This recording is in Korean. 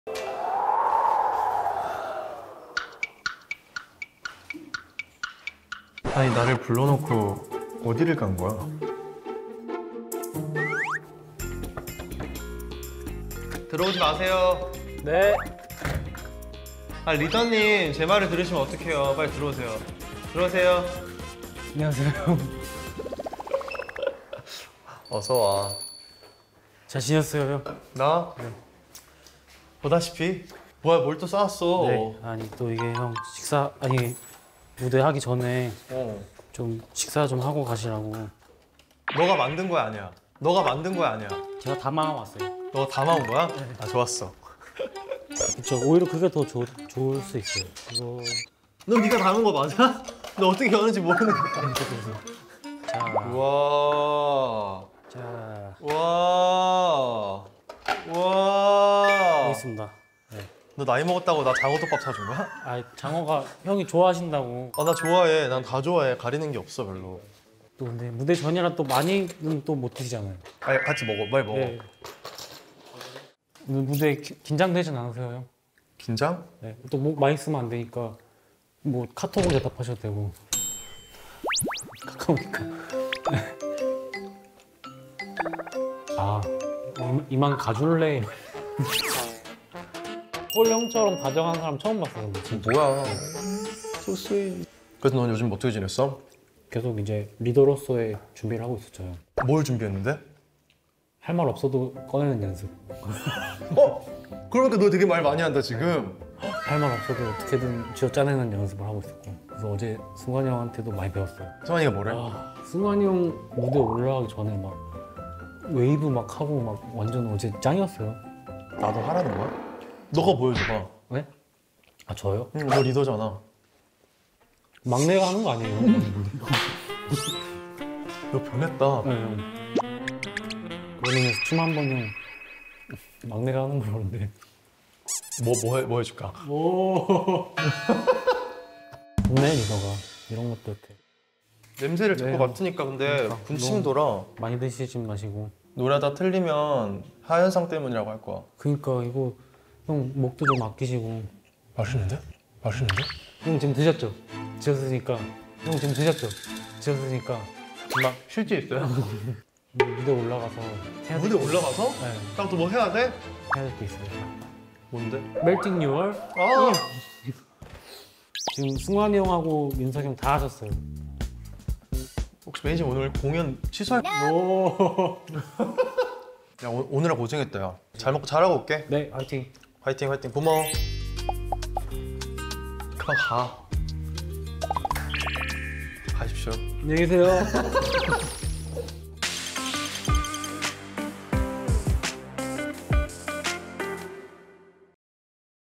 아니 나를 불러놓고 어디를 간 거야? 들어오지 마세요. 네. 아 리더님 제 말을 들으시면 어떡해요. 빨리 들어오세요. 들어오세요. 안녕하세요. 어서 와. 잘 지냈어요? 나? 네. 보다시피 뭐야 뭘 또 싸왔어. 네. 아니 또 이게 형 식사 아니 무대 하기 전에 좀 식사 좀 하고 가시라고. 너가 만든 거야 아니야? 너가 만든 거야 아니야? 제가 담아 왔어요. 너가 담아온 거야? 네. 아 좋았어. 그쵸. 오히려 그게 더 좋을 수 있어요. 그거. 너 네가 담은 거 맞아? 너 어떻게 하는지 모르는 거야. 자. 와. 자. 와. 와. 여기 있습니다. 네. 너 나이 먹었다고 나 장어덮밥 사준 거야? 아 장어가 형이 좋아하신다고. 아 나 좋아해. 난 다 좋아해. 가리는 게 없어 별로. 또 근데 무대 전이라 또 많이는 또 못 드시잖아요. 아 같이 먹어. 빨리 먹어. 네. 오늘 무대 긴장되진 않으세요, 형? 긴장? 네. 또 목 많이 쓰면 안 되니까 뭐 카톡으로 대답하셔도 되고. 가까우니까. 아, 이만 가줄래? 홀 형처럼 다정한 사람 처음 봤어요. 진짜. 뭐야? 소스이. 그래서 넌 요즘 어떻게 지냈어? 계속 이제 리더로서의 준비를 하고 있었죠. 뭘 준비했는데? 할 말 없어도 꺼내는 연습. 어? 그러니까 너 되게 말 많이 한다 지금. 할 말 없어도 어떻게든 쥐어짜내는 연습을 하고 있었고. 그래서 어제 승관이 형한테도 많이 배웠어요. 승환이가 뭐래? 와, 승관이 형 무대 올라가기 전에 막 웨이브 막 하고 막 완전 어제 짱이었어요. 나도 하라는 거야? 너가 보여줘봐. 네? 아 저요? 응, 너 리더잖아. 막내가 하는 거 아니에요? 너 변했다. 네. 그러면서 춤 한 번은 막내가 하는 거라는데. 뭐 해줄까? 오. 좋네 리더가 이런 것도 이렇게 냄새를 자꾸 네. 맡으니까 근데 그러니까. 군침 돌아. 많이 드시지 마시고. 노래하다 틀리면 하현상 때문이라고 할 거야. 그러니까 이거 형 목도 좀 아끼시고. 맛있는데? 맛있는데? 형 지금 드셨죠? 드셨으니까. 형 지금 드셨죠? 드셨으니까. 막 실제 있어요? 무대 올라가서 해야 무대 올라가서? 네, 딱 또 뭐 해야 돼? 해야 될 게 있어요. 뭔데? 멜팅 유얼. 아! 지금 승환이 형하고 민석이 형 다 하셨어요. 혹시 매니저 오늘 공연 취소할? 오. 야 오늘아 고생했다 야. 잘 먹고 잘하고 올게. 네, 화이팅. 화이팅 화이팅 고마워. 그만 가. 가십시오. 안녕히 계세요.